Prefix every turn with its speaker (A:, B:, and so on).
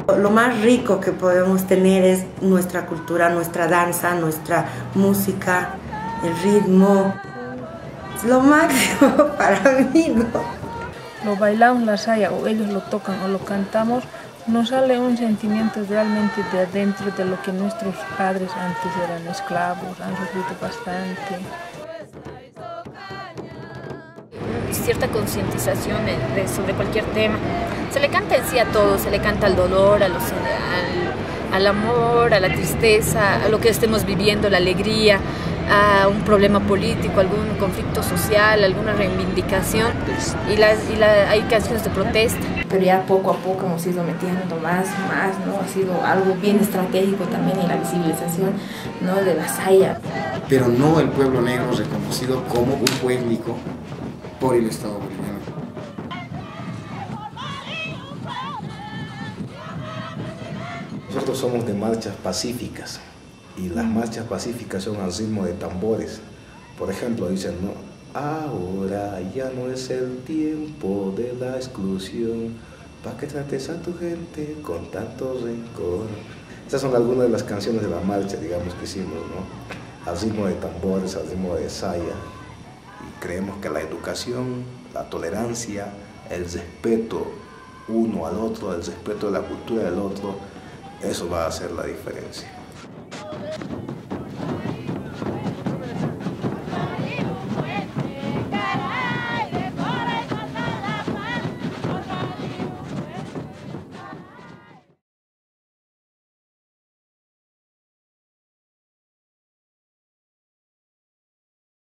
A: Lo más rico que podemos tener es nuestra cultura, nuestra danza, nuestra música, el ritmo. Es lo máximo para mí, ¿no?
B: Lo bailamos la saya o ellos lo tocan o lo cantamos, nos sale un sentimiento realmente de adentro de lo que nuestros padres antes eran esclavos, han sufrido bastante.
C: Cierta concientización sobre cualquier tema. Se le canta en sí a todo, se le canta al dolor, al amor, a la tristeza, a lo que estemos viviendo, la alegría, a un problema político, algún conflicto social, alguna reivindicación, hay canciones de protesta.
D: Pero ya poco a poco hemos ido metiendo más, ¿no? Ha sido algo bien estratégico también en la visibilización, ¿no? De la saya.
E: Pero no el pueblo negro reconocido como un puéblico por el Estado boliviano.
F: Nosotros somos de marchas pacíficas y las marchas pacíficas son al ritmo de tambores. Por ejemplo, dicen, ¿no? Ahora ya no es el tiempo de la exclusión, ¿para qué trates a tu gente con tanto rencor? Estas son algunas de las canciones de la marcha, digamos, que hicimos, ¿no? Al ritmo de tambores, al ritmo de saya. Y creemos que la educación, la tolerancia, el respeto uno al otro, el respeto de la cultura del otro, eso va a hacer la diferencia.